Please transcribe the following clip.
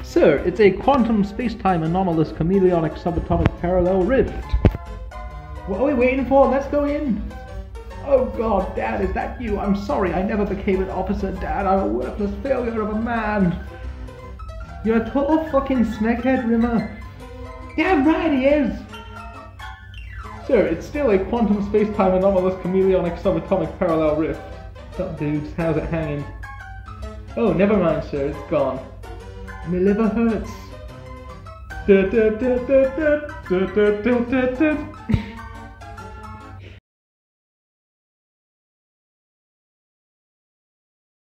Sir, it's a quantum space-time anomalous chameleonic subatomic parallel rift. What are we waiting for? Let's go in. Oh God, Dad, is that you? I'm sorry, I never became an officer, Dad. I'm a worthless failure of a man. You're a total fucking snakehead, Rimmer. Yeah, right, he is. Sir, it's still a quantum space-time anomalous chameleonic subatomic parallel rift. What's up, dudes? How's it hanging? Oh, never mind, sir. It's gone. My liver hurts.